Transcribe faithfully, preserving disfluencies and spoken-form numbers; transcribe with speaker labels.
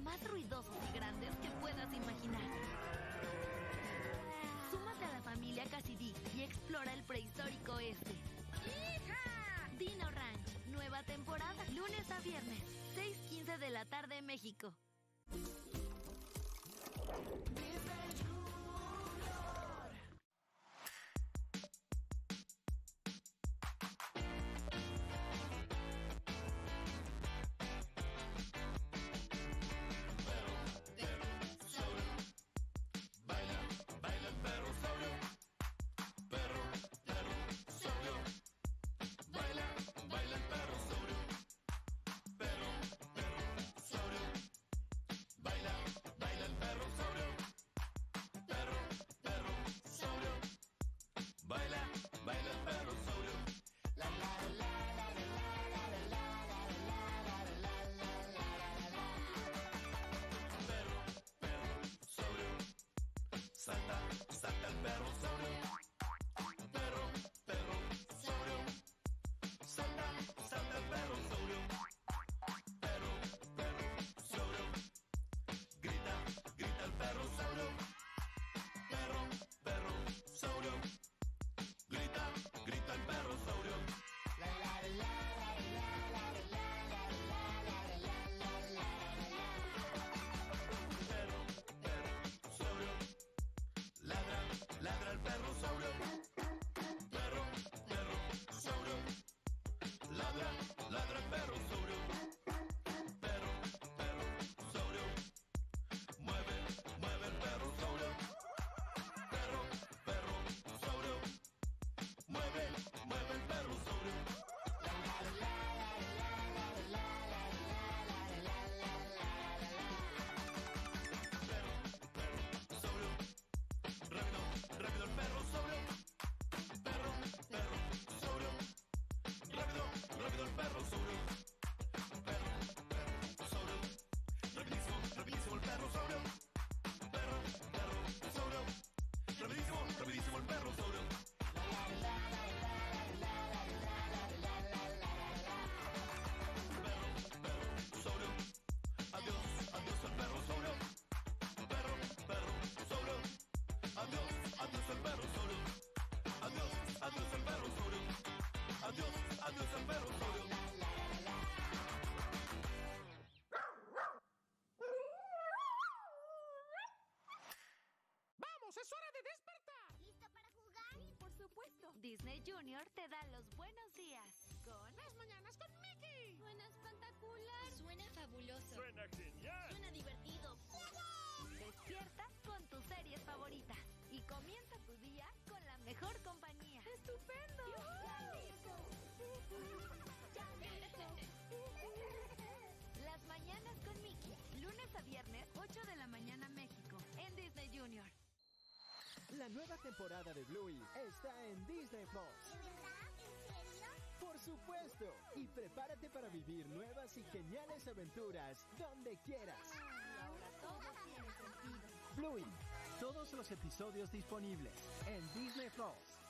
Speaker 1: más ruidosos y grandes que puedas imaginar. Súmate a la familia Cassidy y explora el prehistórico oeste.
Speaker 2: ¡Hija!
Speaker 1: Dino Ranch, nueva temporada, lunes a viernes, seis quince de la tarde en México.
Speaker 3: Baila, baila el perro sobrio. La la la la la la la la la la la la. Perro, perro sobrio. Salta, salta el perro sobrio. Perro, perro sobrio. Salta, salta el perro sobrio. Perro, perro sobrio. Grita, grita el perro sobrio. Perro, perro sobrio. Grita, grita el perro saurio. La la la la la la la la la la la. Perro, perro saurio. Ladra, ladra el perro saurio. Perro, perro saurio. Ladra, ladra el perro saurio. Perro, perro saurio. Mueve, mueve el perro saurio. Perro, perro saurio. Mueve, mueve el perro sobrio. La la la la la la la la la la. Perro, perro sobrio. Rápido, rápido el perro sobrio. Perro, perro sobrio. Rápido, rápido el perro sobrio. Perro, perro sobrio. Rapidísimo, rapidísimo el perro sobrio. Perro, perro sobrio. Rapidísimo, rapidísimo el perro sobrio. Adiós, adiós el perro sobrio. Perro, perro sobrio. Adiós, adiós el perro sobrio. Adiós, adiós el perro sobrio. Adiós, adiós el perro sobrio.
Speaker 2: ¡Vamos, es hora de despertar!
Speaker 4: ¿Listo para jugar?
Speaker 2: Sí, por supuesto.
Speaker 1: Disney Junior te da los buenos días con...
Speaker 2: Las mañanas con Mickey.
Speaker 4: Suena espectacular.
Speaker 5: Suena fabuloso.
Speaker 6: ¡Suena genial!
Speaker 4: Suena divertido.
Speaker 1: Despierta con tus series favoritas y comienza tu día con la mejor compañía.
Speaker 2: ¡Estupendo!
Speaker 1: Las mañanas con Mickey, lunes a viernes, ocho de la mañana México, en Disney Junior.
Speaker 7: La nueva temporada de Bluey está en Disney Plus.
Speaker 4: ¿De verdad? ¿En serio?
Speaker 7: Por supuesto. Y prepárate para vivir nuevas y geniales aventuras donde quieras.
Speaker 1: Y ahora todo tiene sentido.
Speaker 7: Bluey. Todos los episodios disponibles en Disney Plus.